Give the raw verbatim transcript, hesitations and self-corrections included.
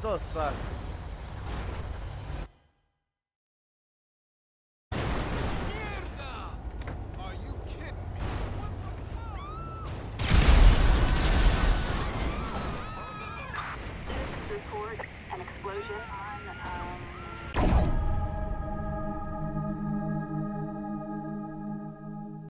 so suck. Are you kidding me? Report an explosion